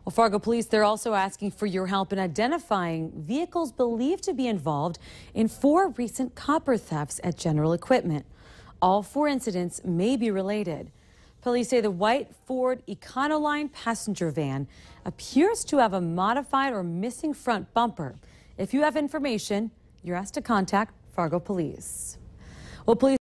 Well, Fargo police, they're also asking for your help in identifying vehicles believed to be involved in 4 recent copper thefts at General Equipment. All 4 incidents may be related. Police say the white Ford Econoline passenger van appears to have a modified or missing front bumper. If you have information, you're asked to contact Fargo police. Well, police